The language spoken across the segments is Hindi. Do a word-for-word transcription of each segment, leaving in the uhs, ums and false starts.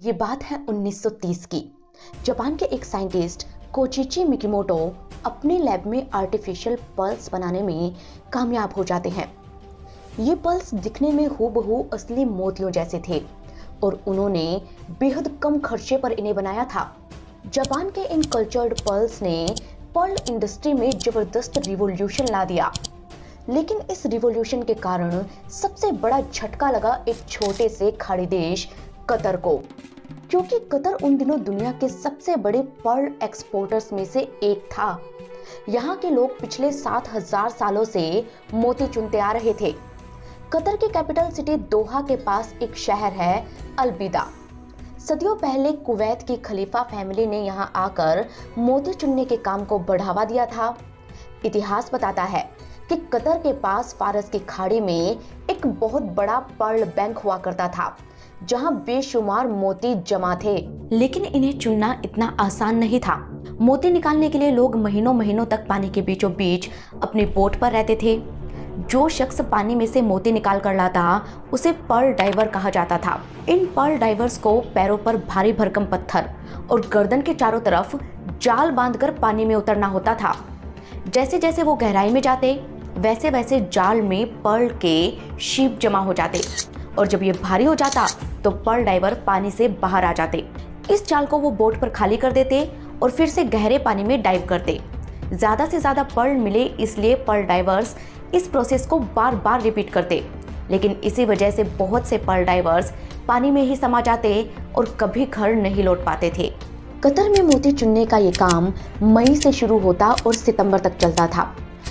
ये बात है उन्नीस सौ तीस की। जापान के एक साइंटिस्ट कोचिची मिकीमोटो अपने लैब में आर्टिफिशियल पल्स बनाने में कामयाब हो जाते हैं। ये पल्स दिखने में हूबहू असली मोतियों जैसे थे और उन्होंने बेहद कम खर्चे पर इन्हें बनाया था। जापान के इन कल्चर्ड पल्स ने पर्ल इंडस्ट्री में जबरदस्त रिवॉल्यूशन ला दिया। लेकिन इस रिवॉल्यूशन के कारण सबसे बड़ा झटका लगा एक छोटे से खाड़ी देश कतर को, क्योंकि कतर उन दिनों दुनिया के सबसे बड़े पर्ल एक्सपोर्टर्स में से एक था। यहाँ के लोग पिछले सात हजार सालों से मोती चुनते आ रहे थे। कतर की कैपिटल सिटी दोहा के पास एक शहर है अलबिदा। सदियों पहले कुवैत की खलीफा फैमिली ने यहाँ आकर मोती चुनने के काम को बढ़ावा दिया था। इतिहास बताता है कि कतर के पास फारस की खाड़ी में एक बहुत बड़ा पर्ल बैंक हुआ करता था, जहां बेशुमार मोती जमा थे। लेकिन इन्हें चुनना इतना आसान नहीं था। मोती निकालने के लिए लोग महीनों महीनों तक पानी के बीचों बीच अपनी बोट पर रहते थे। जो शख्स पानी में से मोती निकाल कर लाता उसे पर्ल डाइवर कहा जाता था। इन पर्ल डाइवर्स को पैरों पर भारी भरकम पत्थर और गर्दन के चारों तरफ जाल बांधकर पानी में उतरना होता था। जैसे जैसे वो गहराई में जाते वैसे वैसे जाल में पर्ल के शीप जमा हो जाते और जब ये भारी हो जाता तो पर्ल डाइवर पानी से बाहर आ जाते। इस जाल को वो बोट पर खाली कर देते और फिर से गहरे पानी में डाइव करते। ज्यादा से ज्यादा पर्ल मिले इसलिए पर्ल डाइवर्स इस प्रोसेस को बार बार रिपीट करते। लेकिन इसी वजह से बहुत से पर्ल डाइवर्स पानी में ही समा जाते और कभी घर नहीं लौट पाते थे। कतर में मोती चुनने का ये काम मई से शुरू होता और सितंबर तक चलता था।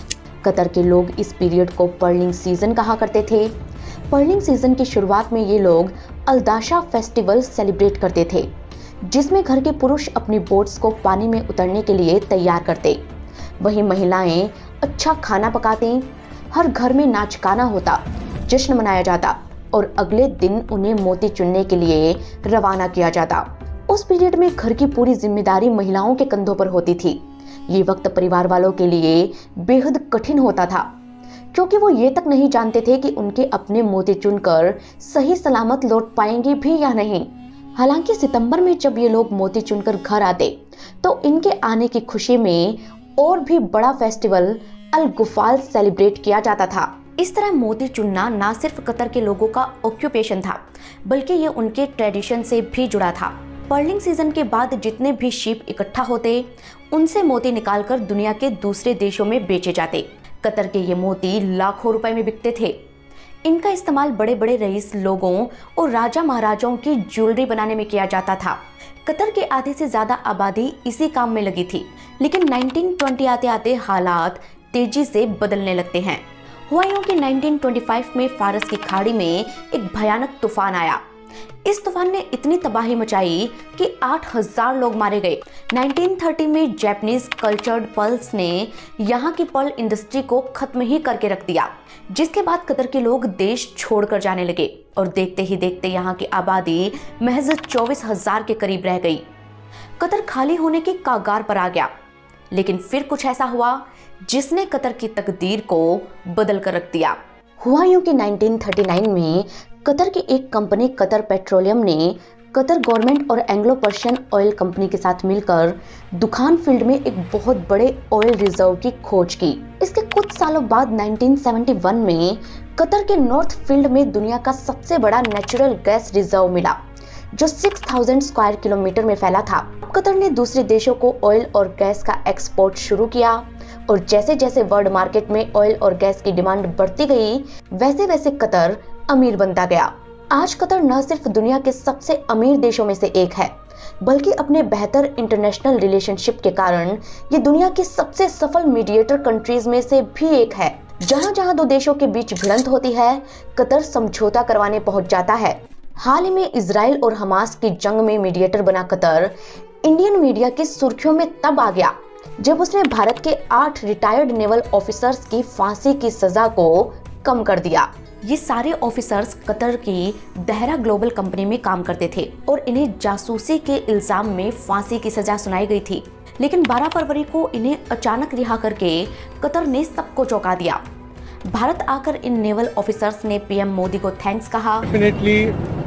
कतर के लोग इस पीरियड को पर्लिंग सीजन कहा करते थे। पर्लिंग सीजन की शुरुआत में ये लोग अलदाशा फेस्टिवल सेलिब्रेट करते थे, जिसमें घर के पुरुष अपनी बोट्स को पानी में उतरने के लिए तैयार करते। वहीं महिलाएं अच्छा खाना पकाती, हर घर में नाच गाना होता, जश्न मनाया जाता और अगले दिन उन्हें मोती चुनने के लिए रवाना किया जाता। उस पीरियड में घर की पूरी जिम्मेदारी महिलाओं के कंधों पर होती थी। ये वक्त परिवार वालों के लिए बेहद कठिन होता था, क्योंकि वो ये तक नहीं जानते थे कि उनके अपने मोती चुनकर सही सलामत लौट पाएंगे भी या नहीं। हालांकि सितंबर में जब ये लोग मोती चुनकर घर आते तो इनके आने की खुशी में और भी बड़ा फेस्टिवल अल गुफाल सेलिब्रेट किया जाता था। इस तरह मोती चुनना ना सिर्फ कतर के लोगों का ऑक्यूपेशन था, बल्कि ये उनके ट्रेडिशन से भी जुड़ा था। पर्लिंग सीजन के बाद जितने भी शीप इकट्ठा होते उनसे मोती निकालकर दुनिया के दूसरे देशों में बेचे जाते। कतर के ये मोती लाखों रुपए में बिकते थे। इनका इस्तेमाल बड़े बड़े रईस लोगों और राजा महाराजाओं की ज्वेलरी बनाने में किया जाता था। कतर के आधे से ज्यादा आबादी इसी काम में लगी थी। लेकिन नाइनटीन ट्वेंटी आते आते हालात तेजी से बदलने लगते हैं। हुआ यूं कि नाइनटीन ट्वेंटी फाइव में फारस की खाड़ी में एक भयानक तूफान आया। इस तूफान ने इतनी तबाही मचाई कि आठ हजार लोग मारे गए। नाइनटीन थर्टी में जापानीज कल्चर्ड पर्ल्स ने यहाँ की पर्ल इंडस्ट्री को खत्म ही करके रख दिया, जिसके बाद कतर के लोग देश छोड़कर जाने लगे और देखते ही देखते यहाँ की आबादी महज चौबीस हजार के करीब रह गई। कतर खाली होने की कगार पर आ गया। लेकिन फिर कुछ ऐसा हुआ जिसने कतर की तकदीर को बदल कर रख दिया। हुआ यूं कि नाइनटीन थर्टी नाइन में कतर की एक कंपनी कतर पेट्रोलियम ने कतर गवर्नमेंट और एंग्लो पर्शियन ऑयल कंपनी के साथ मिलकर दुखान फील्ड में एक बहुत बड़े ऑयल रिजर्व की खोज की। इसके कुछ सालों बाद नाइनटीन सेवेंटी वन में कतर के नॉर्थ फील्ड में दुनिया का सबसे बड़ा नेचुरल गैस रिजर्व मिला, जो छह हज़ार स्क्वायर किलोमीटर में फैला था। कतर ने दूसरे देशों को ऑयल और गैस का एक्सपोर्ट शुरू किया और जैसे जैसे वर्ल्ड मार्केट में ऑयल और गैस की डिमांड बढ़ती गई, वैसे वैसे कतर अमीर बनता गया। आज कतर न सिर्फ दुनिया के सबसे अमीर देशों में से एक है, बल्कि अपने बेहतर इंटरनेशनल रिलेशनशिप के कारण ये दुनिया की सबसे सफल मीडिएटर कंट्रीज में से भी एक है। जहां जहां दो देशों के बीच भिड़ंत होती है, कतर समझौता करवाने पहुंच जाता है। हाल ही में इजराइल और हमास की जंग में मीडिएटर बना कतर इंडियन मीडिया की सुर्खियों में तब आ गया जब उसने भारत के आठ रिटायर्ड नेवल ऑफिसर्स की फांसी की सजा को कम कर दिया। ये सारे ऑफिसर्स कतर की दहरा ग्लोबल कंपनी में काम करते थे और इन्हें जासूसी के इल्जाम में फांसी की सजा सुनाई गई थी। लेकिन बारह फरवरी को इन्हें अचानक रिहा करके कतर ने सबको चौंका दिया। भारत आकर इन नेवल ऑफिसर्स ने पीएम मोदी को थैंक्स कहा। Definitely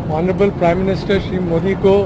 honourable prime minister Shri Modi को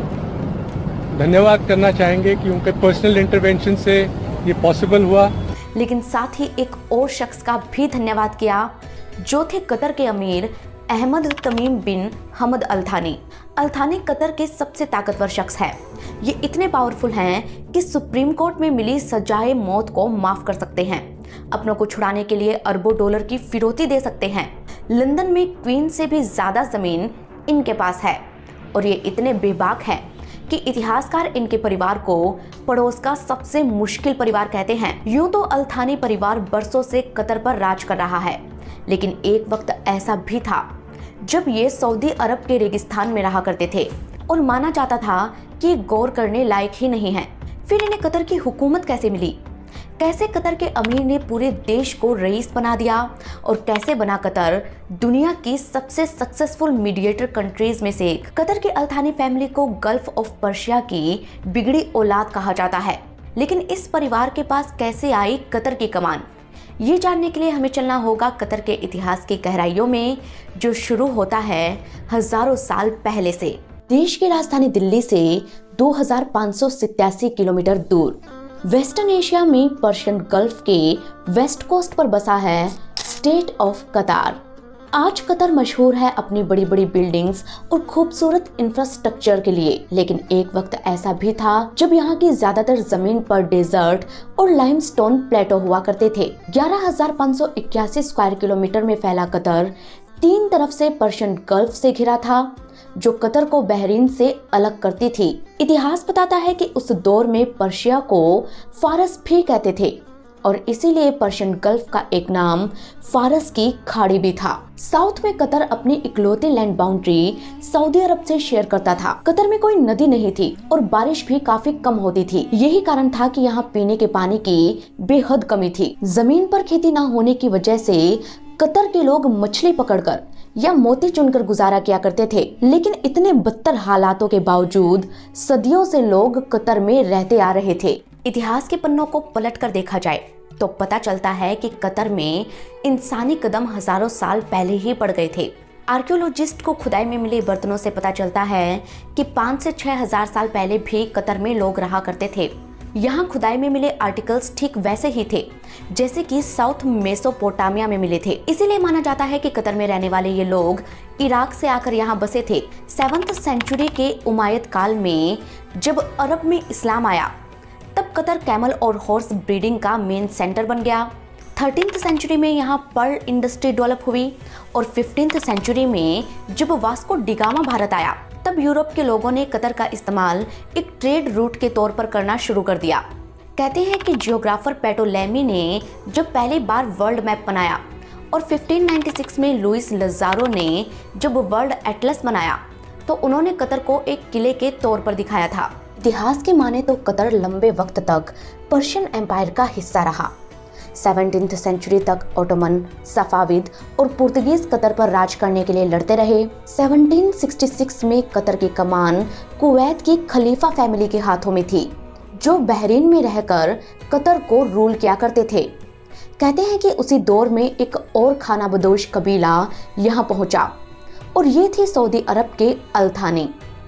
धन्यवाद करना चाहेंगे कि उनके पर्सनल इंटरवेंशन से ये पॉसिबल हुआ। लेकिन साथ ही एक और शख्स का भी धन्यवाद किया जो थे कतर के अमीर अहमद तमीम बिन हमद अल थानी। अल थानी कतर के सबसे ताकतवर शख्स हैं। ये इतने पावरफुल हैं कि सुप्रीम कोर्ट में मिली सजाए मौत को माफ कर सकते हैं, अपनों को छुड़ाने के लिए अरबों डॉलर की फिरौती दे सकते हैं। लंदन में क्वीन से भी ज्यादा जमीन इनके पास है और ये इतने बेबाक हैं कि इतिहासकार इनके परिवार को पड़ोस का सबसे मुश्किल परिवार कहते हैं। यूं तो अल थानी परिवार बरसों से कतर पर राज कर रहा है, लेकिन एक वक्त ऐसा भी था जब ये सऊदी अरब के रेगिस्तान में रहा करते थे और माना जाता था कि ये गौर करने लायक ही नहीं है। फिर इन्हें कतर की हुकूमत कैसे मिली? कैसे कतर के अमीर ने पूरे देश को रईस बना दिया और कैसे बना कतर दुनिया की सबसे सक्सेसफुल मीडिएटर कंट्रीज में से एक? कतर के अल थानी फैमिली को गल्फ ऑफ पर्शिया की बिगड़ी औलाद कहा जाता है, लेकिन इस परिवार के पास कैसे आई कतर की कमान? ये जानने के लिए हमें चलना होगा कतर के इतिहास की गहराइयों में, जो शुरू होता है हजारों साल पहले से। देश की राजधानी दिल्ली से दो हज़ार पाँच सौ सत्तासी किलोमीटर दूर वेस्टर्न एशिया में पर्शियन गल्फ के वेस्ट कोस्ट पर बसा है स्टेट ऑफ कतार। आज कतर मशहूर है अपनी बड़ी बड़ी बिल्डिंग्स और खूबसूरत इंफ्रास्ट्रक्चर के लिए, लेकिन एक वक्त ऐसा भी था जब यहाँ की ज्यादातर जमीन पर डेजर्ट और लाइमस्टोन प्लेटो हुआ करते थे। ग्यारह हज़ार पाँच सौ इक्यासी स्क्वायर किलोमीटर में फैला कतर तीन तरफ से पर्शियन गल्फ से घिरा था, जो कतर को बहरीन से अलग करती थी। इतिहास बताता है कि उस दौर में पर्शिया को फारस भी कहते थे और इसीलिए पर्शियन गल्फ का एक नाम फारस की खाड़ी भी था। साउथ में कतर अपनी इकलौती लैंड बाउंड्री सऊदी अरब से शेयर करता था। कतर में कोई नदी नहीं थी और बारिश भी काफी कम होती थी। यही कारण था कि यहाँ पीने के पानी की बेहद कमी थी। जमीन पर खेती न होने की वजह से कतर के लोग मछली पकड़कर या मोती चुनकर गुजारा किया करते थे। लेकिन इतने बदतर हालातों के बावजूद सदियों से लोग कतर में रहते आ रहे थे। इतिहास के पन्नों को पलट कर देखा जाए तो पता चलता है कि कतर में इंसानी कदम हजारों साल पहले ही पड़ गए थे। आर्कियोलॉजिस्ट को खुदाई में मिले बर्तनों से पता चलता है कि पाँच से छह हजार साल पहले भी कतर में लोग रहा करते थे। यहाँ खुदाई में मिले आर्टिकल्स ठीक वैसे ही थे जैसे कि साउथ मेसोपोटामिया में मिले थे। इसीलिए माना जाता है कि कतर में रहने वाले ये लोग इराक से आकर यहाँ बसे थे। सेवंथ सेंचुरी के उमायद काल में जब अरब में इस्लाम आया तब कतर कैमल और हॉर्स ब्रीडिंग का मेन सेंटर बन गया। थर्टीन्थ सेंचुरी में यहाँ पर्ल इंडस्ट्री डेवलप हुई और फिफ्टीन्थ सेंचुरी में जब वास्को डिगामा भारत आया तब यूरोप के लोगों ने कतर का इस्तेमाल एक ट्रेड रूट के तौर पर करना शुरू कर दिया। कहते हैं कि जियोग्राफर पेटोलेमी ने जब पहली बार वर्ल्ड मैप बनाया और फिफ्टीन नाइंटी सिक्स में लुइस लजारो ने जब वर्ल्ड एटलस बनाया तो उन्होंने कतर को एक किले के तौर पर दिखाया था। इतिहास की माने तो कतर लंबे वक्त तक पर्शियन एम्पायर का हिस्सा रहा। सेवनटीन्थ सेंचुरी तक ओटोमन, सफाविद और पुर्तगीज कतर पर राज करने के लिए लड़ते रहे। सेवनटीन सिक्सटी सिक्स में कतर की कमान कुवैत की खलीफा फैमिली के हाथों में थी, जो बहरीन में रहकर कतर को रूल किया करते थे। कहते हैं कि उसी दौर में एक और खाना बदोश कबीला यहाँ पहुंचा और ये थी सऊदी अरब के अल थानी।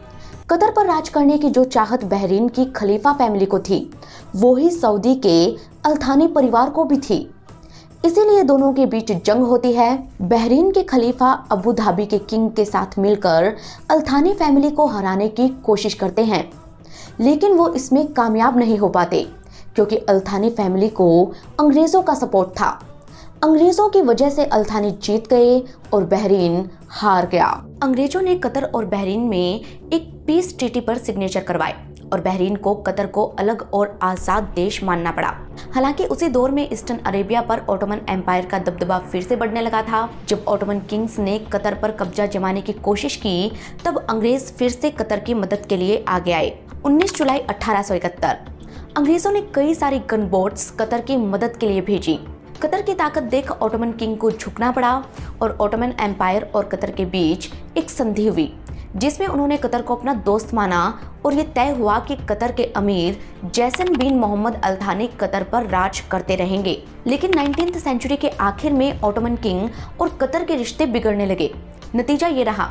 कतर पर राज करने की जो चाहत बहरीन की खलीफा फैमिली को थी, वो ही सऊदी के अल थानी परिवार को भी थी। इसीलिए दोनों के बीच जंग होती है। बहरीन के खलीफा अबू धाबी के किंग के साथ मिलकर अल थानी फैमिली को हराने की कोशिश करते हैं, लेकिन वो इसमें कामयाब नहीं हो पाते क्योंकि अल थानी फैमिली को अंग्रेजों का सपोर्ट था। अंग्रेजों की वजह से अल थानी जीत गए और बहरीन हार गया। अंग्रेजों ने कतर और बहरीन में एक पीस ट्रीटी पर सिग्नेचर करवाए और बहरीन को कतर को अलग और आजाद देश मानना पड़ा। हालांकि उसी दौर में ईस्टर्न अरेबिया पर ओटोमन एम्पायर का दबदबा फिर से बढ़ने लगा था। जब ओटोमन किंग्स ने कतर पर कब्जा जमाने की कोशिश की तब अंग्रेज फिर से कतर की मदद के लिए आगे आए। उन्नीस जुलाई अठारह सौ इकहत्तर अंग्रेजों ने कई सारी गन बोट्स कतर की मदद के लिए भेजी। कतर की ताकत देख ओटोमन किंग को झुकना पड़ा और ओटोमन एम्पायर और कतर के बीच एक संधि हुई जिसमें उन्होंने कतर को अपना दोस्त माना और ये तय हुआ कि कतर के अमीर जैसन बिन मोहम्मद अल थानी कतर पर राज करते रहेंगे। लेकिन नाइनटीन्थ सेंचुरी के आखिर में ओटोमन किंग और कतर के रिश्ते बिगड़ने लगे। नतीजा ये रहा कि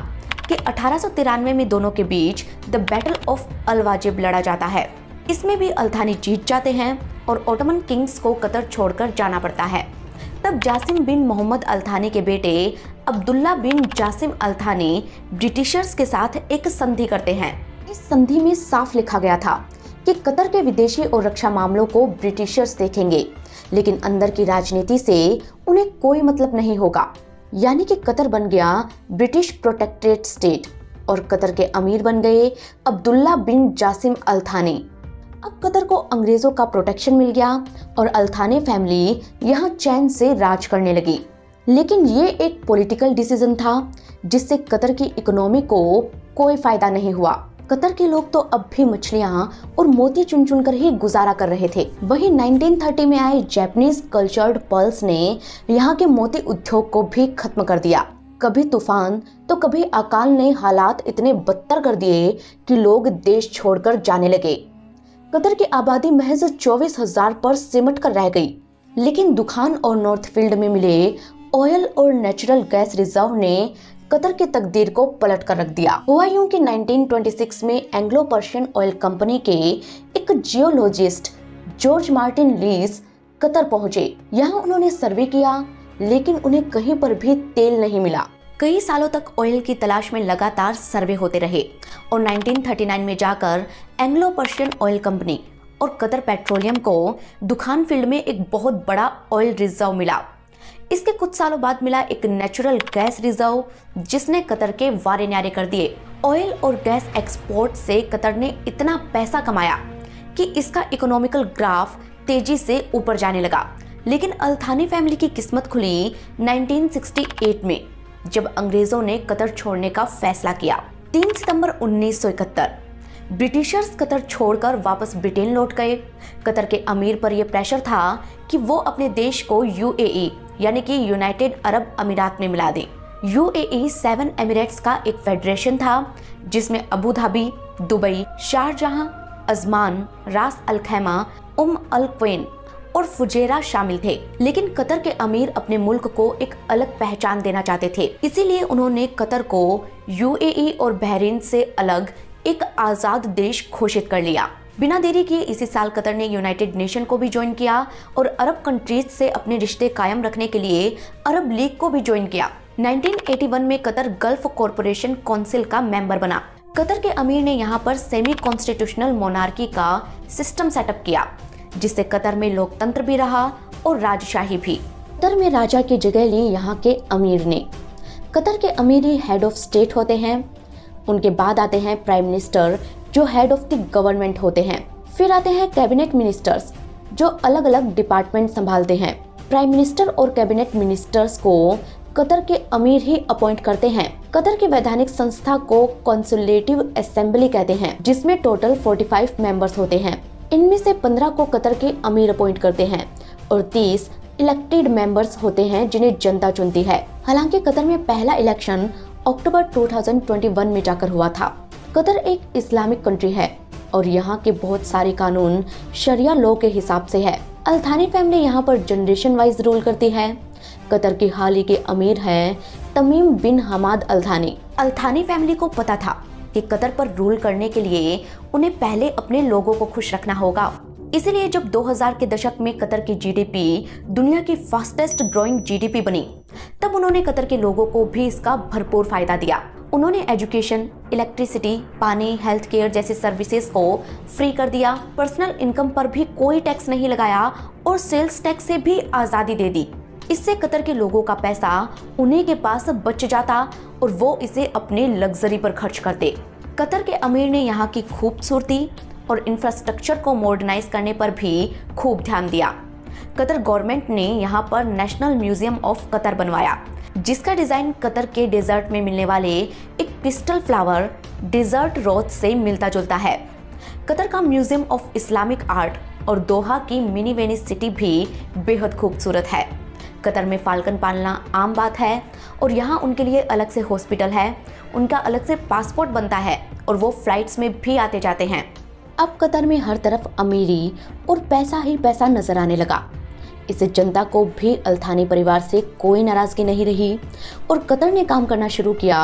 कि अठारह सौ तिरानवे में दोनों के बीच द बैटल ऑफ अल-वाजिब लड़ा जाता है। इसमें भी अल थानी जीत जाते हैं और ओटोमन किंग्स को कतर छोड़कर जाना पड़ता है। तब जासिम बिन मोहम्मद अल थानी के बेटे अब्दुल्ला बिन जासिम अल थानी ब्रिटिशर्स के साथ एक संधि करते हैं। इस संधि में साफ लिखा गया था कि कतर के विदेशी और रक्षा मामलों को ब्रिटिशर्स देखेंगे, लेकिन अंदर की राजनीति से उन्हें कोई मतलब नहीं होगा। यानी कि कतर बन गया ब्रिटिश प्रोटेक्टरेट स्टेट और कतर के अमीर बन गए अब्दुल्ला बिन जासिम अल थानी। अब कतर को अंग्रेजों का प्रोटेक्शन मिल गया और अल थानी फैमिली यहाँ चैन से राज करने लगी। लेकिन ये एक पॉलिटिकल डिसीजन था जिससे कतर की इकोनॉमी को कोई फायदा नहीं हुआ। कतर के लोग तो अब भी मछलियां और मोती चुन चुन कर ही गुजारा कर रहे थे। वहीं नाइनटीन थर्टी में आए जापानीज कल्चर्ड पर्ल्स ने यहाँ के मोती उद्योग को भी खत्म कर दिया। कभी तूफान तो कभी अकाल ने हालात इतने बदतर कर दिए कि लोग देश छोड़कर जाने लगे। कतर की आबादी महज चौबीस हजार पर सिमट कर रह गई। लेकिन दुखान और नॉर्थ फील्ड में मिले ऑयल और नेचुरल गैस रिजर्व ने कतर की तकदीर को पलट कर रख दिया। हुआ यूं कि नाइनटीन ट्वेंटी सिक्स में एंग्लो पर्शियन ऑयल कंपनी के एक geologist George Martin Lees Qatar पहुंचे। यहाँ उन्होंने सर्वे किया, लेकिन उन्हें कहीं पर भी तेल नहीं मिला। कई सालों तक ऑयल की तलाश में लगातार सर्वे होते रहे और नाइनटीन थर्टी नाइन में जाकर एंग्लो पर्शियन ऑयल कंपनी और कतर पेट्रोलियम को दुखान फील्ड में एक बहुत बड़ा ऑयल रिजर्व मिला। इसके कुछ सालों बाद मिला एक नेचुरल गैस रिजर्व जिसने कतर के वारे न्यारे कर दिए। ऑयल और गैस एक्सपोर्ट से कतर ने इतना पैसा कमाया कि इसका इकोनॉमिकल ग्राफ तेजी से ऊपर जाने लगा। लेकिन अल थानी फैमिली की किस्मत खुली नाइनटीन सिक्सटी एट में, जब अंग्रेजों ने कतर छोड़ने का फैसला किया। तीन सितंबर उन्नीस सौ इकहत्तर ब्रिटिशर्स कतर छोड़कर वापस ब्रिटेन लौट गए। कतर के अमीर पर यह प्रेशर था कि वो अपने देश को यूएई यानी कि यूनाइटेड अरब अमीरात में मिला दें। यूएई सेवन एमिरेट्स का एक फेडरेशन था जिसमें Abu Dhabi, Dubai, Sharjah, Ajman, Ras Al खैमा, उम अल क्वेन और फुजेरा शामिल थे। लेकिन कतर के अमीर अपने मुल्क को एक अलग पहचान देना चाहते थे, इसीलिए उन्होंने कतर को यूएई और बहरीन से अलग एक आजाद देश घोषित कर लिया। बिना देरी किए इसी साल कतर ने यूनाइटेड नेशन को भी ज्वाइन किया और अरब कंट्रीज से अपने रिश्ते कायम रखने के लिए अरब लीग को भी ज्वाइन किया। नाइनटीन एटी वन में कतर गल्फ कॉरपोरेशन काउंसिल का मेंबर बना। कतर के अमीर ने यहाँ पर सेमी कॉन्स्टिट्यूशनल मोनार्की का सिस्टम सेटअप किया, जिससे कतर में लोकतंत्र भी रहा और राजशाही भी। कतर में राजा की जगह ली यहाँ के अमीर ने। कतर के अमीर ही हेड ऑफ स्टेट होते हैं। उनके बाद आते हैं प्राइम मिनिस्टर जो हेड ऑफ द गवर्नमेंट होते हैं। फिर आते हैं कैबिनेट मिनिस्टर्स जो अलग अलग डिपार्टमेंट संभालते हैं। प्राइम मिनिस्टर और कैबिनेट मिनिस्टर्स को कतर के अमीर ही अपॉइंट करते हैं। कतर की वैधानिक संस्था को कॉन्सुलेटिव असेंबली कहते हैं, जिसमें टोटल पैंतालीस मेंबर्स होते हैं। इनमें से पंद्रह को कतर के अमीर अपॉइंट करते हैं और तीस इलेक्टेड मेंबर्स होते हैं जिन्हें जनता चुनती है। हालांकि कतर में पहला इलेक्शन अक्टूबर दो हज़ार इक्कीस में जाकर हुआ था। कतर एक इस्लामिक कंट्री है और यहाँ के बहुत सारे कानून शरिया लॉ के हिसाब से है। अल थानी फैमिली यहाँ पर जनरेशन वाइज रूल करती है। कतर के हाल ही के अमीर हैं तमीम बिन हमाद अल थानी। अल थानी फैमिली को पता था कि कतर पर रूल करने के लिए उन्हें पहले अपने लोगों को खुश रखना होगा। इसीलिए जब दो हज़ार के दशक में कतर की जीडीपी दुनिया की फास्टेस्ट ग्रोइंग जीडीपी बनी, तब उन्होंने कतर के लोगों को भी इसका भरपूर फायदा दिया। उन्होंने एजुकेशन, इलेक्ट्रिसिटी, पानी, हेल्थ केयर जैसे सर्विसेज को फ्री कर दिया। पर्सनल इनकम पर भी कोई टैक्स नहीं लगाया और सेल्स टैक्स से भी आज़ादी दे दी। इससे कतर के लोगों का पैसा उन्हीं के पास बच जाता और वो इसे अपने लग्जरी पर खर्च करते। कतर के अमीर ने यहाँ की खूबसूरती और इंफ्रास्ट्रक्चर को मॉडर्नाइज करने पर भी खूब ध्यान दिया। कतर गवर्नमेंट ने यहाँ पर नेशनल म्यूजियम ऑफ कतर बनवाया, जिसका डिजाइन कतर के डेजर्ट में मिलने वाले एक पिस्टल फ्लावर डेजर्ट रोज से मिलता जुलता है। कतर का म्यूजियम ऑफ इस्लामिक आर्ट और दोहा की मिनी वेनिस सिटी भी बेहद खूबसूरत है। कतर में फाल्कन पालना आम बात है और यहाँ उनके लिए अलग से हॉस्पिटल है, उनका अलग से पासपोर्ट बनता है और वो फ्लाइट्स में भी आते जाते हैं। अब कतर में हर तरफ अमीरी और पैसा ही पैसा नजर आने लगा। इससे जनता को भी अल थानी परिवार से कोई नाराजगी नहीं रही और कतर ने काम करना शुरू किया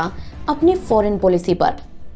अपनी फॉरेन पॉलिसी पर।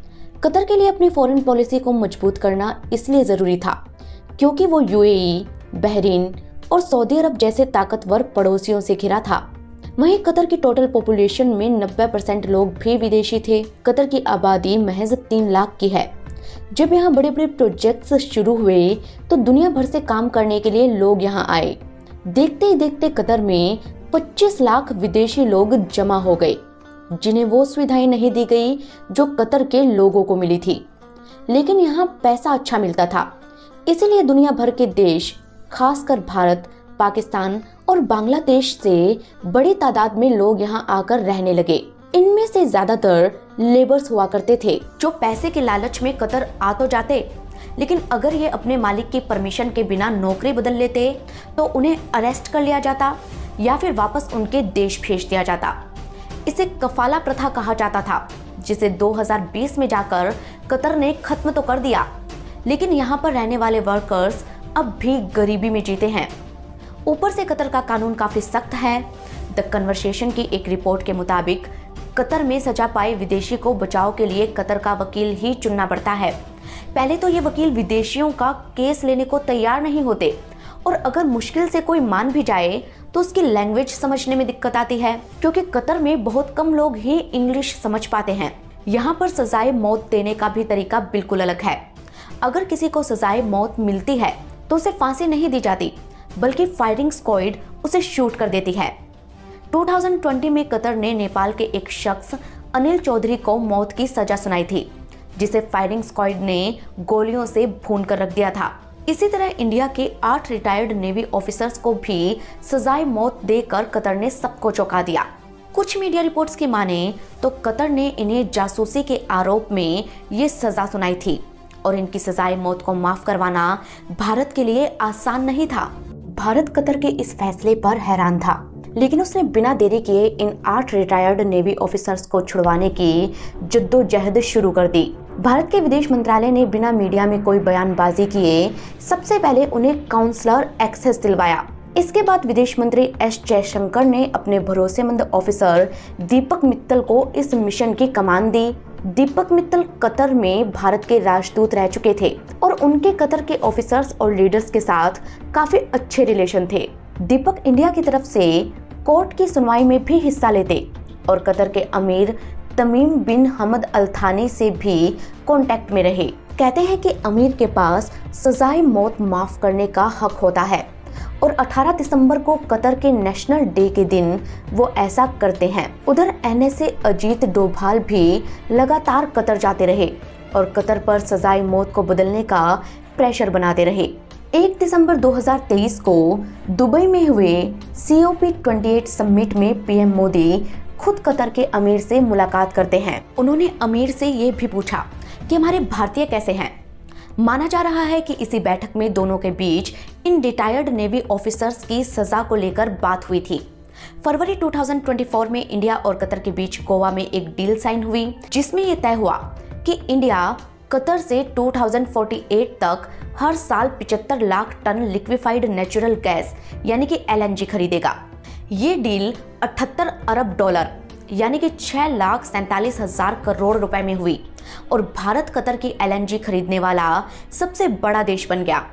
कतर के लिए अपनी फॉरेन पॉलिसी को मजबूत करना इसलिए जरूरी था क्योंकि वो यूएई, बहरीन और सऊदी अरब जैसे ताकतवर पड़ोसियों से घिरा था। वहीं कतर की टोटल पॉपुलेशन में नब्बे परसेंट लोग भी विदेशी थे। कतर की आबादी महज तीन लाख की है। जब यहाँ बड़े बड़े प्रोजेक्ट्स शुरू हुए तो दुनिया भर से काम करने के लिए लोग यहाँ आए। देखते ही देखते कतर में पच्चीस लाख विदेशी लोग जमा हो गए, जिन्हें वो सुविधाएं नहीं दी गई जो कतर के लोगों को मिली थी। लेकिन यहाँ पैसा अच्छा मिलता था, इसीलिए दुनिया भर के देश, खासकर भारत, पाकिस्तान और बांग्लादेश से बड़ी तादाद में लोग यहाँ आकर रहने लगे। इनमें से ज्यादातर लेबर्स हुआ करते थे जो पैसे के लालच में कतर आ तो जाते, लेकिन अगर ये अपने मालिक की परमिशन के बिना नौकरी बदल लेते तो उन्हें अरेस्ट कर लिया जाता या फिर वापस उनके देश भेज दिया जाता। इसे कफाला प्रथा कहा जाता था, जिसे दो हज़ार बीस में जाकर कतर ने खत्म तो कर दिया, लेकिन यहाँ पर रहने वाले वर्कर्स अब भी गरीबी में जीते हैं। ऊपर से कतर का कानून काफी सख्त है। द कन्वर्सेशन की एक रिपोर्ट के मुताबिक कतर में सजा पाए विदेशी को बचाव के लिए कतर का वकील ही चुनना पड़ता है। पहले तो ये वकील विदेशियों का केस लेने को तैयार नहीं होते और अगर मुश्किल से कोई मान भी जाए तो उसकी लैंग्वेज समझने में दिक्कत आती है, क्योंकि कतर में बहुत कम लोग ही इंग्लिश समझ पाते हैं। यहाँ पर सजाए मौत देने का भी तरीका बिल्कुल अलग है। अगर किसी को सजाए मौत मिलती है तो उसे फांसी नहीं दी जाती, बल्कि फायरिंग स्क्वाड उसे शूट कर देती है। दो हज़ार बीस में कतर ने नेपाल के एक शख्स अनिल चौधरी को मौत की सजा सुनाई थी, जिसे फायरिंग स्क्वाड ने गोलियों से भून कर रख दिया था। इसी तरह इंडिया के आठ रिटायर्ड नेवी ऑफिसर्स को भी सजाए मौत देकर कतर ने सबको चौंका दिया। कुछ मीडिया रिपोर्ट्स की माने तो कतर ने इन्हें जासूसी के आरोप में ये सजा सुनाई थी और इनकी सजाए मौत को माफ करवाना भारत के लिए आसान नहीं था। भारत कतर के इस फैसले पर हैरान था, लेकिन उसने बिना देरी किए इन आठ रिटायर्ड नेवी ऑफिसर्स को छुड़वाने की जद्दोजहद शुरू कर दी। भारत के विदेश मंत्रालय ने बिना मीडिया में कोई बयानबाजी किए सबसे पहले उन्हें काउंसलर एक्सेस दिलवाया। इसके बाद विदेश मंत्री एस जयशंकर ने अपने भरोसेमंद ऑफिसर दीपक मित्तल को इस मिशन की कमान दी। दीपक मित्तल कतर में भारत के राजदूत रह चुके थे और उनके कतर के ऑफिसर्स और लीडर्स के साथ काफी अच्छे रिलेशन थे। दीपक इंडिया की तरफ से कोर्ट की सुनवाई में भी हिस्सा लेते और कतर के अमीर तमीम बिन हमद अल थानी से भी कांटेक्ट में रहे। कहते हैं कि अमीर के पास सजाए मौत माफ करने का हक होता है और अठारह दिसंबर को कतर के नेशनल डे के दिन वो ऐसा करते हैं। उधर एनएसए अजीत डोभाल भी लगातार कतर जाते रहे और कतर पर सजाए मौत को बदलने का प्रेशर बनाते रहे। एक दिसंबर दो हज़ार तेईस को दुबई में हुए सी ओ पी अट्ठाईस समिट में पीएम मोदी खुद कतर के अमीर से मुलाकात करते हैं। उन्होंने अमीर से ये भी पूछा कि हमारे भारतीय कैसे हैं। माना जा रहा है कि इसी बैठक में दोनों के बीच इन रिटायर्ड नेवी ऑफिसर्स की सजा को लेकर बात हुई थी। फरवरी दो हज़ार चौबीस में इंडिया और कतर के बीच गोवा में एक डील साइन हुई, जिसमें यह तय हुआ कि इंडिया कतर से दो हज़ार अड़तालीस तक हर साल पचहत्तर lakh ton liquefied natural gas यानी कि एल एन जी खरीदेगा। ये डील अठहत्तर अरब डॉलर यानी कि छह लाख सैंतालीस हजार करोड़ रुपए में हुई और भारत कतर की एल एन जी खरीदने वाला सबसे बड़ा देश बन गया।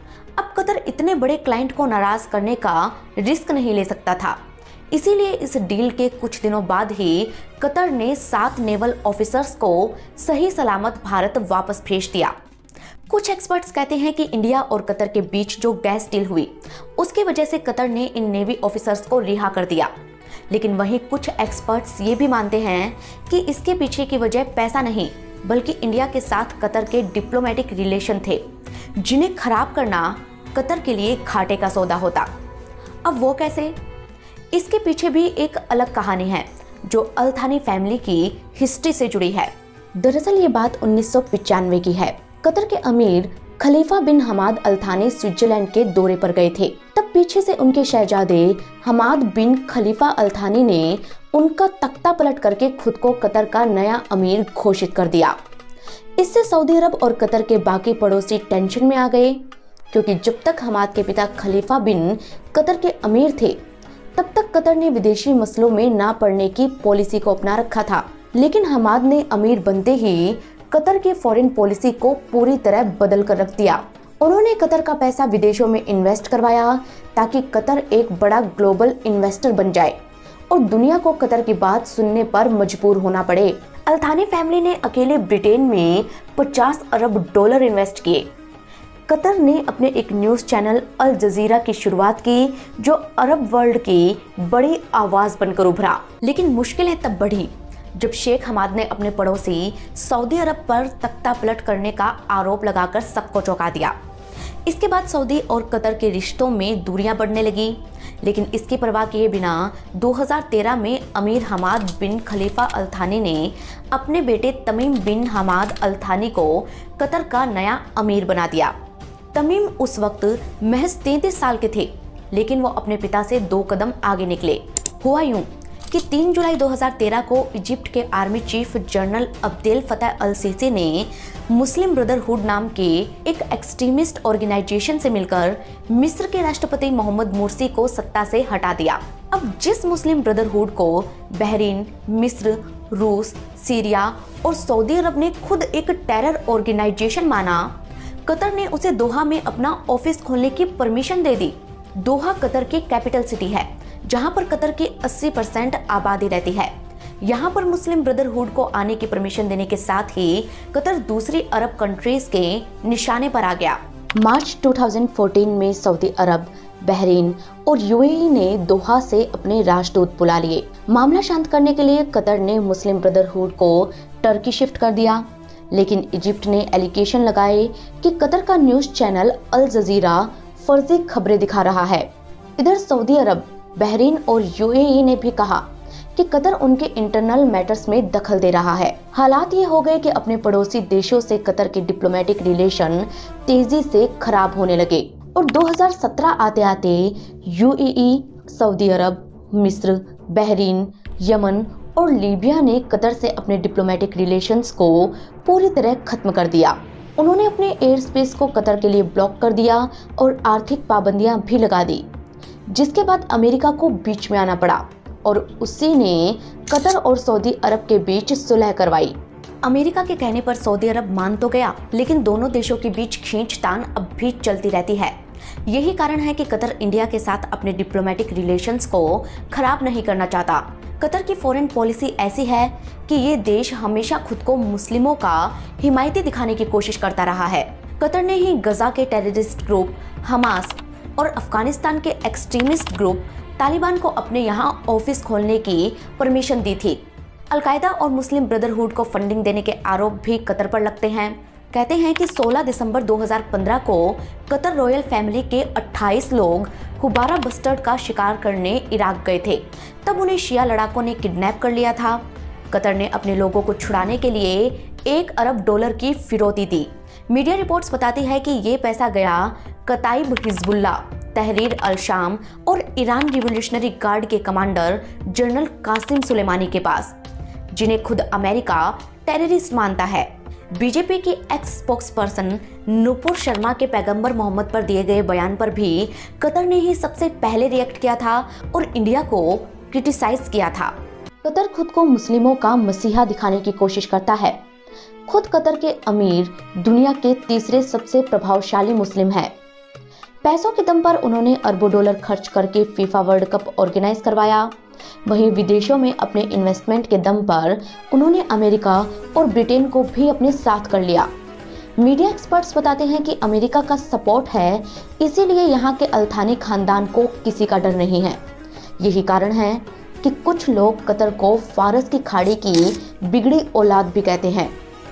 अब कतर इतने बड़े क्लाइंट को नाराज करने का रिस्क नहीं ले सकता था, इसीलिए इस डील के कुछ दिनों बाद ही कतर ने सात नेवल ऑफिसर्स को सही सलामत भारत वापस भेज दिया। कुछ एक्सपर्ट्स कहते हैं कि इंडिया और कतर के बीच जो गैस डील हुई उसकी वजह से कतर ने इन नेवी ऑफिसर्स को रिहा कर दिया, लेकिन वहीं कुछ एक्सपर्ट्स ये भी मानते हैं कि इसके पीछे की वजह पैसा नहीं बल्कि इंडिया के साथ कतर के डिप्लोमेटिक रिलेशन थे, जिन्हें खराब करना कतर के लिए घाटे का सौदा होता। अब वो कैसे? इसके पीछे भी एक अलग कहानी है जो अल थानी फैमिली की हिस्ट्री से जुड़ी है। दरअसल ये बात उन्नीस सौ पचानवे की है। कतर के अमीर खलीफा बिन हमाद अल थानी स्विट्जरलैंड के दौरे पर गए थे। तब पीछे से उनके शहजादे हमाद बिन खलीफा अल थानी ने उनका तख्ता पलट करके खुद को कतर का नया अमीर घोषित कर दिया। इससे सऊदी अरब और कतर के बाकी पड़ोसी टेंशन में आ गए, क्योंकि जब तक हमाद के पिता खलीफा बिन कतर के अमीर थे तब तक कतर ने विदेशी मसलों में ना पड़ने की पॉलिसी को अपना रखा था। लेकिन हमाद ने अमीर बनते ही कतर की फॉरेन पॉलिसी को पूरी तरह बदल कर रख दिया। उन्होंने कतर का पैसा विदेशों में इन्वेस्ट करवाया ताकि कतर एक बड़ा ग्लोबल इन्वेस्टर बन जाए और दुनिया को कतर की बात सुनने पर मजबूर होना पड़े। अल-थानी फैमिली ने अकेले ब्रिटेन में पचास अरब डॉलर इन्वेस्ट किए। कतर ने अपने एक न्यूज चैनल अल जजीरा की शुरुआत की, जो अरब वर्ल्ड की बड़ी आवाज बनकर उभरा। लेकिन मुश्किलें तब बढ़ी जब शेख हमाद ने अपने पड़ोसी सऊदी अरब पर तख्ता पलट करने का आरोप लगाकर सबको चौंका दिया। इसके बाद सऊदी और कतर के रिश्तों में दूरियां बढ़ने लगी। लेकिन इसकी परवाह किए बिना दो हज़ार तेरह में अमीर हमाद बिन खलीफा अल थानी ने अपने बेटे तमीम बिन हमाद अल थानी को कतर का नया अमीर बना दिया। तमीम उस वक्त महज तैंतीस साल के थे, लेकिन वो अपने पिता से दो कदम आगे निकले। हुआ यूं कि तीन जुलाई दो हज़ार तेरह को इजिप्ट के army chief general Abdel Fattah अल सीसी ने मुस्लिम ब्रदरहुड नाम के एक एक्सट्रीमिस्ट ऑर्गेनाइजेशन से मिलकर मिस्र के राष्ट्रपति मोहम्मद मुर्सी को सत्ता से हटा दिया। अब जिस मुस्लिम ब्रदरहुड को बहरीन, मिस्र, रूस, सीरिया और सऊदी अरब ने खुद एक टेरर ऑर्गेनाइजेशन माना, कतर ने उसे दोहा में अपना ऑफिस खोलने की परमिशन दे दी। दोहा कतर की कैपिटल सिटी है, जहां पर कतर की अस्सी परसेंट आबादी रहती है। यहां पर मुस्लिम ब्रदरहुड को आने की परमिशन देने के साथ ही कतर दूसरी अरब कंट्रीज के निशाने पर आ गया। मार्च दो हज़ार चौदह में सऊदी अरब, बहरीन और यूएई ने दोहा से अपने राजदूत बुला लिए। मामला शांत करने के लिए कतर ने मुस्लिम ब्रदरहुड को टर्की शिफ्ट कर दिया, लेकिन इजिप्ट ने एलिगेशन लगाए कि कतर का न्यूज चैनल अल जजीरा फर्जी खबरें दिखा रहा है। इधर सऊदी अरब, बहरीन और यूएई ने भी कहा कि कतर उनके इंटरनल मैटर्स में दखल दे रहा है। हालात ये हो गए कि अपने पड़ोसी देशों से कतर के डिप्लोमेटिक रिलेशन तेजी से खराब होने लगे और दो हज़ार सत्रह आते आते यूएई, सऊदी अरब, मिस्र, बहरीन, यमन और लीबिया ने कतर से अपने डिप्लोमेटिक रिलेशंस को पूरी तरह खत्म कर दिया। उन्होंने अपने एयर स्पेस को कतर के लिए ब्लॉक कर दिया और आर्थिक पाबंदियां भी लगा दी, जिसके बाद अमेरिका को बीच में आना पड़ा और उसी ने कतर और सऊदी अरब के बीच सुलह करवाई। अमेरिका के कहने पर सऊदी अरब मान तो गया, लेकिन दोनों देशों के बीच खींचतान अब भी चलती रहती है। यही कारण है कि कतर इंडिया के साथ अपने डिप्लोमेटिक रिलेशंस को खराब नहीं करना चाहता। कतर की फॉरेन पॉलिसी ऐसी है कि ये देश हमेशा खुद को मुस्लिमों का हिमायती दिखाने की कोशिश करता रहा है। कतर ने ही गजा के टेररिस्ट ग्रुप हमास और अफगानिस्तान के एक्सट्रीमिस्ट ग्रुप तालिबान को अपने यहाँ ऑफिस खोलने की परमिशन दी थी। अलकायदा और मुस्लिम ब्रदरहुड को फंडिंग देने के आरोप भी कतर पर लगते हैं। कहते हैं कि सोलह दिसंबर दो हज़ार पंद्रह को कतर रॉयल फैमिली के अट्ठाईस लोग हुबारा बस्टर्ड का शिकार करने इराक गए थे। तब उन्हें शिया लड़ाकों ने किडनैप कर लिया था। कतर ने अपने लोगों को छुड़ाने के लिए एक अरब डॉलर की फिरौती दी। मीडिया रिपोर्ट्स बताती है कि ये पैसा गया कताइब हिजबुल्लाह, तहरीर अल शाम और ईरान रिवोल्यूशनरी गार्ड के कमांडर जनरल कासिम सुलेमानी के पास, जिन्हें खुद अमेरिका टेररिस्ट मानता है। बीजेपी की ex spokesperson Nupur Sharma के पैगंबर मोहम्मद पर दिए गए बयान पर भी कतर ने ही सबसे पहले रिएक्ट किया था और इंडिया को क्रिटिसाइज किया था। कतर खुद को मुस्लिमों का मसीहा दिखाने की कोशिश करता है। खुद कतर के अमीर दुनिया के तीसरे सबसे प्रभावशाली मुस्लिम हैं। पैसों के दम पर उन्होंने अरबों डॉलर खर्च करके फीफा वर्ल्ड कप ऑर्गेनाइज करवाया। वहीं विदेशों में अपने इन्वेस्टमेंट के दम पर उन्होंने अमेरिका और ब्रिटेन को भी अपने साथ कर लिया। मीडिया एक्सपर्ट्स बताते हैं कि अमेरिका का सपोर्ट है, इसीलिए यहाँ के अल थानी खानदान को किसी का डर नहीं है। यही कारण है कि कुछ लोग कतर को फारस की खाड़ी की बिगड़ी औलाद भी कहते हैं।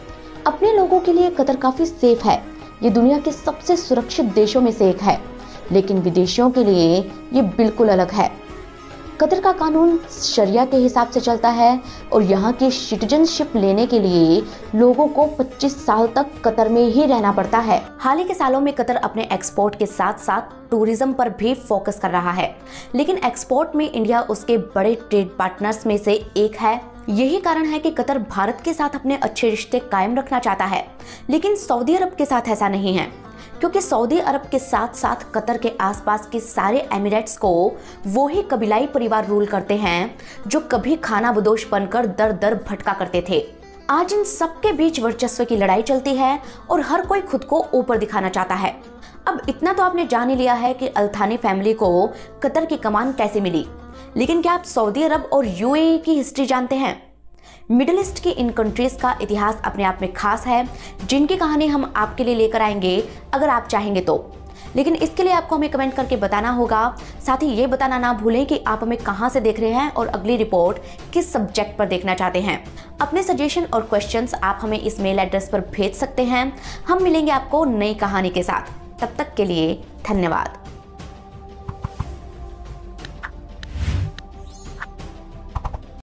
अपने लोगों के लिए कतर काफी सेफ है। ये दुनिया के सबसे सुरक्षित देशों में से एक है, लेकिन विदेशियों के लिए ये बिल्कुल अलग है। कतर का कानून शरिया के हिसाब से चलता है और यहाँ की सिटीजनशिप लेने के लिए लोगों को पच्चीस साल तक कतर में ही रहना पड़ता है। हाल ही के सालों में कतर अपने एक्सपोर्ट के साथ साथ टूरिज्म पर भी फोकस कर रहा है, लेकिन एक्सपोर्ट में इंडिया उसके बड़े ट्रेड पार्टनर्स में से एक है। यही कारण है कि कतर भारत के साथ अपने अच्छे रिश्ते कायम रखना चाहता है, लेकिन सऊदी अरब के साथ ऐसा नहीं है, क्योंकि सऊदी अरब के साथ साथ कतर के आसपास के सारे एमिरेट्स को वो ही कबीलाई परिवार रूल करते हैं जो कभी खाना बदोश बनकर दर दर भटका करते थे। आज इन सबके बीच वर्चस्व की लड़ाई चलती है और हर कोई खुद को ऊपर दिखाना चाहता है। अब इतना तो आपने जान ही लिया है कि अल थानी फैमिली को कतर की कमान कैसे मिली, लेकिन क्या आप सऊदी अरब और यूएई की हिस्ट्री जानते हैं? मिडिल ईस्ट की इन कंट्रीज का इतिहास अपने आप में खास है, जिनकी कहानी हम आपके लिए लेकर आएंगे अगर आप चाहेंगे तो। लेकिन इसके लिए आपको हमें कमेंट करके बताना होगा। साथ ही ये बताना ना भूलें कि आप हमें कहां से देख रहे हैं और अगली रिपोर्ट किस सब्जेक्ट पर देखना चाहते हैं। अपने सजेशन और क्वेश्चंस आप हमें इस मेल एड्रेस पर भेज सकते हैं। हम मिलेंगे आपको नई कहानी के साथ। तब तक के लिए धन्यवाद।